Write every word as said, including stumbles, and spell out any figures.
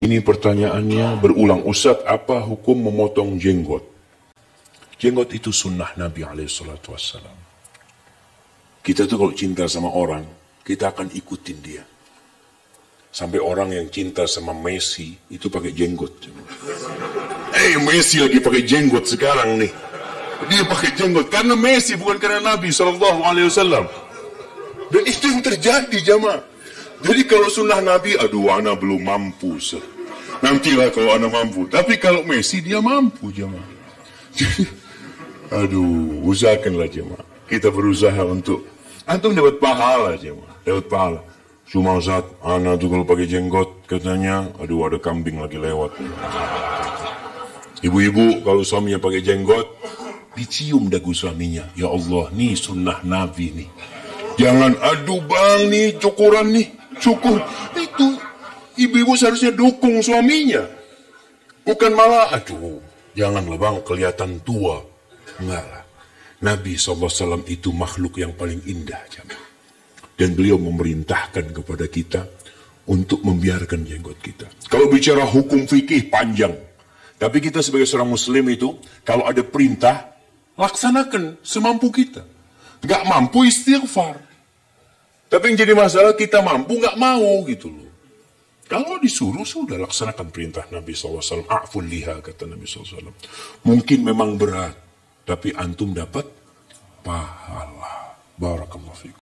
Ini pertanyaannya berulang, Ustaz, apa hukum memotong jenggot? Jenggot itu sunnah Nabi alaihi salatu wassalam. Kita tuh kalau cinta sama orang, kita akan ikutin dia. Sampai orang yang cinta sama Messi, itu pakai jenggot. Eh, Messi lagi pakai jenggot sekarang nih. Dia pakai jenggot karena Messi, bukan karena Nabi shallallahu alaihi wasallam. Dan itu yang terjadi, jamaah. Jadi kalau sunnah Nabi, aduh, ana belum mampu. Sir. Nantilah kalau ana mampu. Tapi kalau Messi, dia mampu, jamaah. Jadi, aduh, usahakanlah, jamaah. Kita berusaha untuk, antum dapat pahala, jamaah. Dapat pahala. Cuma saat ana tuh kalau pakai jenggot, katanya, aduh, ada kambing lagi lewat. Ibu-ibu, kalau suaminya pakai jenggot, dicium dagu suaminya. Ya Allah, nih sunnah Nabi nih. Jangan, aduh bang nih, cukuran nih. Cukur, itu ibu-ibu seharusnya dukung suaminya, bukan malah aduh janganlah bang kelihatan tua. Enggak lah, Nabi shallallahu alaihi wasallam itu makhluk yang paling indah, jamaah. Dan beliau memerintahkan kepada kita untuk membiarkan jenggot kita. Kalau bicara hukum fikih panjang, tapi kita sebagai seorang muslim itu kalau ada perintah laksanakan semampu kita. Nggak mampu istighfar. Tapi yang jadi masalah kita mampu nggak mau gitu loh. Kalau disuruh sudah laksanakan perintah Nabi shallallahu alaihi wasallam. A'ful liha, kata Nabi shallallahu alaihi wasallam. Mungkin memang berat, tapi antum dapat pahala. Barakallahu fikum.